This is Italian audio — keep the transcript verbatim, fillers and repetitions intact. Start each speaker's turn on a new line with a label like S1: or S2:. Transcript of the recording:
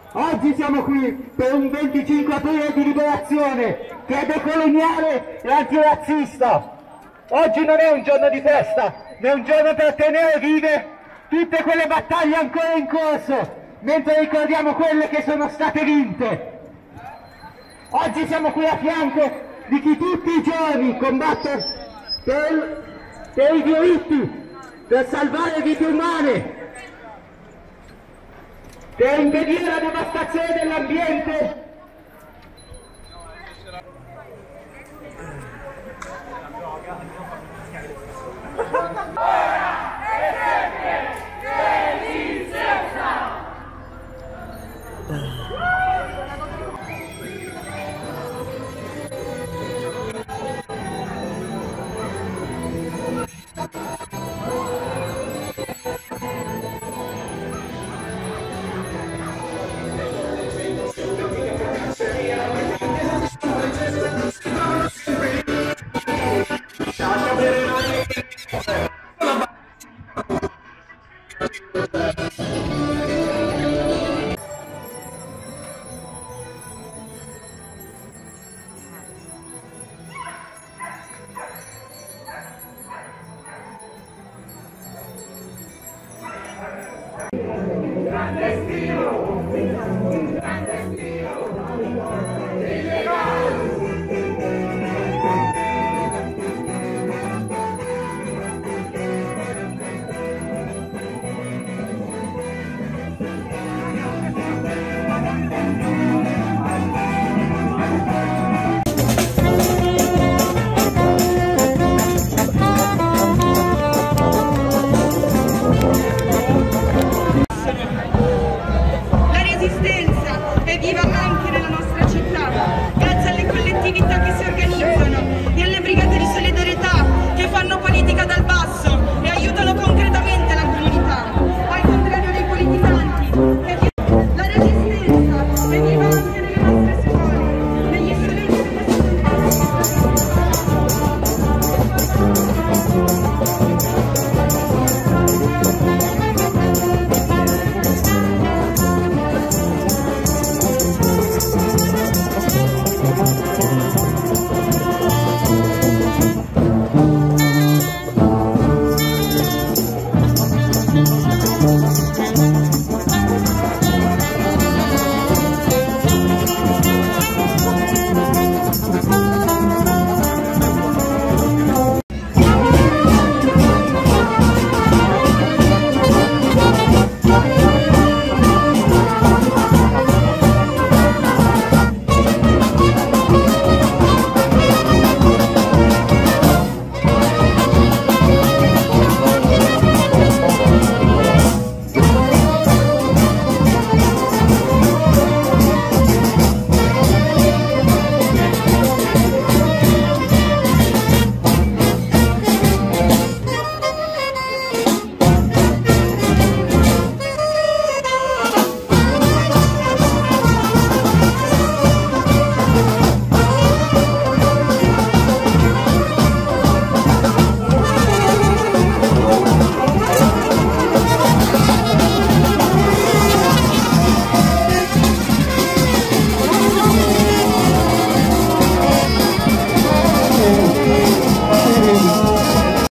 S1: Oggi siamo qui per un venticinque aprile di liberazione che è decoloniale e antirazzista. Oggi non è un giorno di festa, ma è un giorno per tenere vive tutte quelle battaglie ancora in corso, mentre ricordiamo quelle che sono state vinte. Oggi siamo qui a fianco di chi tutti i giorni combatte per, per i diritti, per salvare vite umane, per impedire la devastazione dell'ambiente.
S2: Ora e sempre deliziosa!